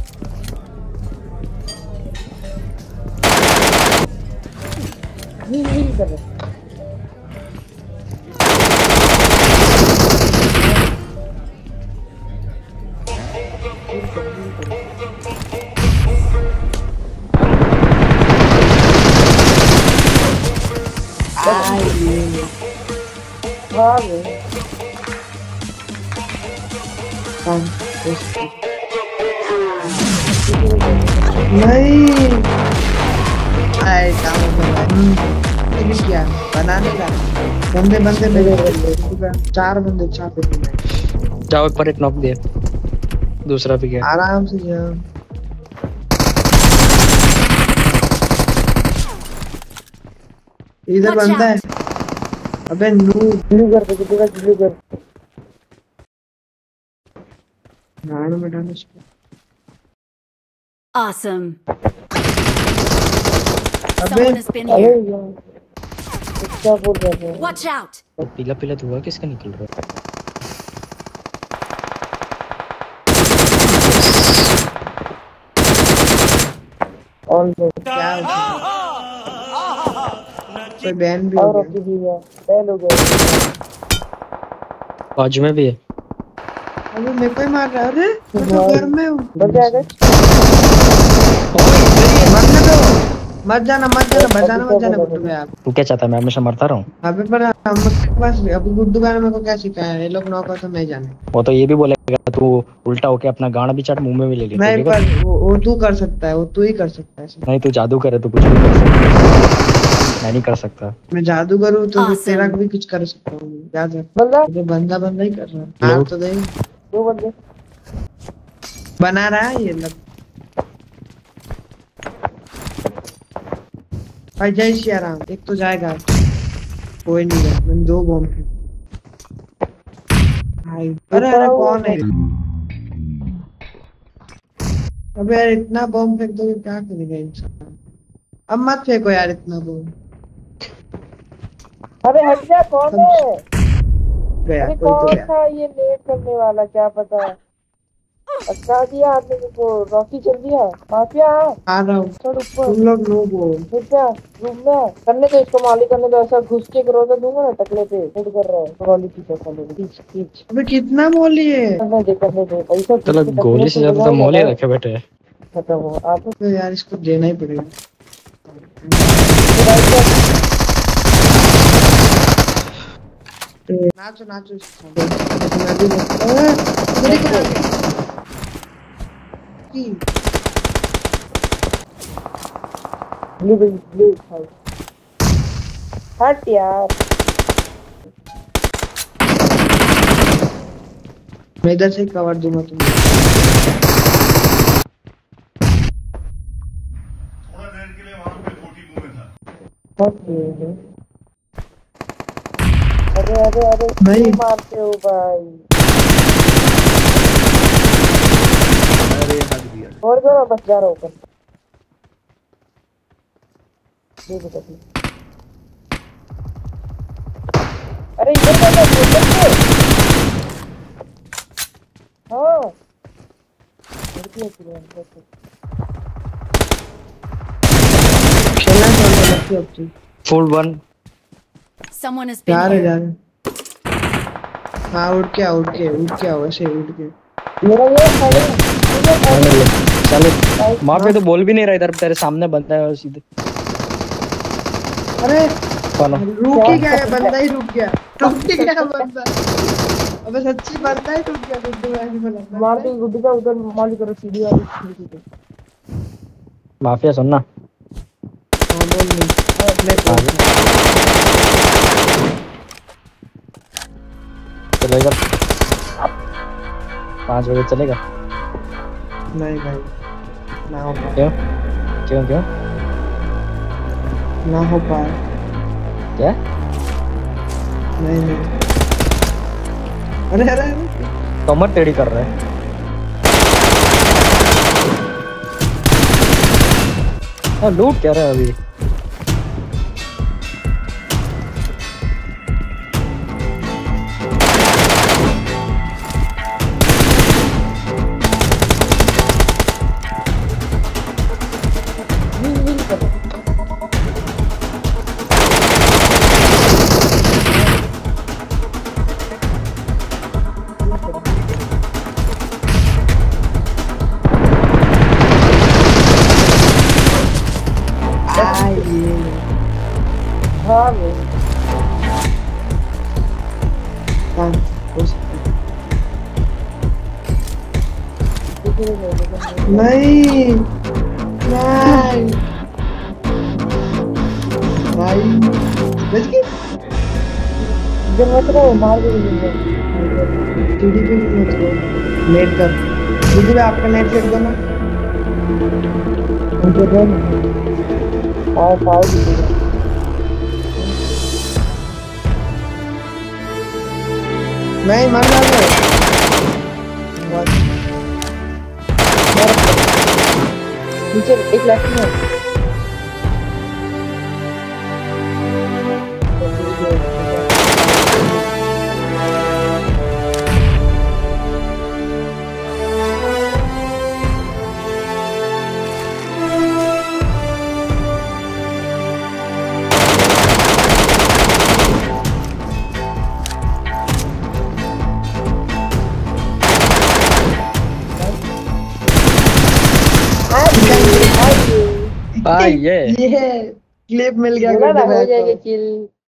नहीं कर रहे। नहीं आए क्या बनाने का बंदे बंदे मेरे 4 बंदे छापे थे। जाओ पर एक नॉक दे, दूसरा भी गया। आराम से जाओ। इधर बंदा है। अबे नू कर दे, कितना जल्दी कर नान में डाल इसको। Awesome. अबे Someone has been here. क्या बोल रहे हैं? Watch out. पीला पीला धुआं किसका निकल रहा है? और क्या कोई बैन भी हो गया। बैन हो गया। बाजू में भी है। अरे मेरे को ही मार रहा है। अरे मैं तो घर में हूँ। मर जाएगा। मत जाना गुड्डू भाई आप। तू क्या चाहता है? मैं हमेशा मरता रहूं? अबे पर हम बस अभी गुड्डू भाई ने मेरे को क्या सिखाया है? ये लोग नौकर तो मैं जाने। वो तो ये भी बोलेगा तू उल्टा होके अपना गाना भी चाट मुंह में भी ले ले। नहीं पर वो तू कर सकता है, वो तू ही कर सकता है। नहीं तू जादू करे तो कुछ भी कर सकता है, मैं नहीं कर सकता। मैं जादू करूँ तो तेरा भी कुछ कर सकता हूँ। याद है बंदा ही कर रहा है। हाँ तो दे 2 बंदे बना रहा है ये लोग। भाई जय श्री राम। एक तो जाएगा, कोई नहीं है। मैंने 2 बॉम्ब है भाई। अरे कौन है? अबे यार इतना बॉम्ब फेंक दोगे क्या करेगा इंसान? अब मत फेंको यार इतना बॉम्ब। अरे हट जा, कौन है? गया अरे कोई तो कौन गया। था ये लेट करने वाला, क्या पता। अच्छा दिया आपने को, रॉकी चल दिया। माफिया आ रहा हूँ। चढ़ ऊपर। तुम लोग लो वो रूम में करने दो इसको, मालिक करने दो। ऐसा घुस के करोगे दूंगा ना टकले पे। हिट कर रहा है गोली की खींच। अबे कितना मोली है? करने दे पैसा। चलो गोली से ज्यादा तो मोले रखे बैठे हैं। खत्म हो आप तो यार इसको देना ही पड़ेगा। नाचो नाचो ब्लू हट यार। मैं इधर से कवर दूंगा तुम्हें। थोड़ा देर के लिए वहां पे कोठी मुंह में था। अरे भाई मारते हो भाई। अरे हट दिया। और जरा बस जा रहा हूँ ऊपर। अरे इधर हाँ खेलना चाहिए बच्चे। फुल 1 Someone has been जा रहे here. हाँ उड़ के आओ ऐसे उड़ के। मेरा ये चलो वहाँ पे तो बोल भी नहीं रहा, इधर तेरे सामने बनता है सीधे। अरे कौन? रुक ही गया बंदा ही रुक गया बंदा। अबे सच्ची बंदा ही रुक गया। गुड्डू भाई बोला मार दे गुड्डू का उधर मालिक करो सीढ़ी वाली पे। माफिया सुनना। हाँ बोल नहीं चलेगा 5 बजे चलेगा? नहीं भाई ना हो पाए। क्यों ना हो पाए। क्या? नहीं अरे कमर टेढ़ी कर रहा है। लूट क्या रहा है अभी? हाँ भाई हाँ, हो सकता है। नहीं नहीं भाई बच गई। जब मत रहो मार दे सीढ़ी पे भी मत रहो, नेट कर दीदी भाई, आपका नेट फेंक दो ना। उनके दो और पाओ दीजिएगा नहीं मर जाओगे। नीचे एक लेफ्ट में ये ये क्लिप मिल गया बोला ना गुड्डू हो भाई को। जाएगा किल